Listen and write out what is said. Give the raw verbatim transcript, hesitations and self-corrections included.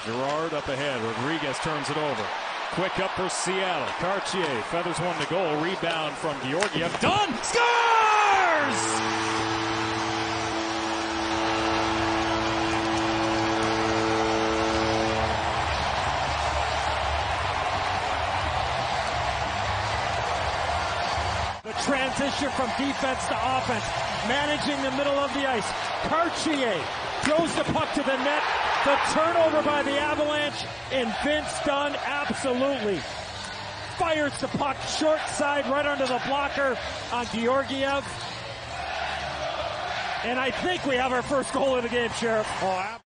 Gerard up ahead. Rodriguez turns it over. Quick up for Seattle. Cartier feathers one to goal. Rebound from Georgiev. Dunn scores! Transition from defense to offense, managing the middle of the ice. Cartier throws the puck to the net. The turnover by the Avalanche, and Vince Dunn absolutely fires the puck short side right under the blocker on Georgiev. And I think we have our first goal of the game, Sheriff. Oh,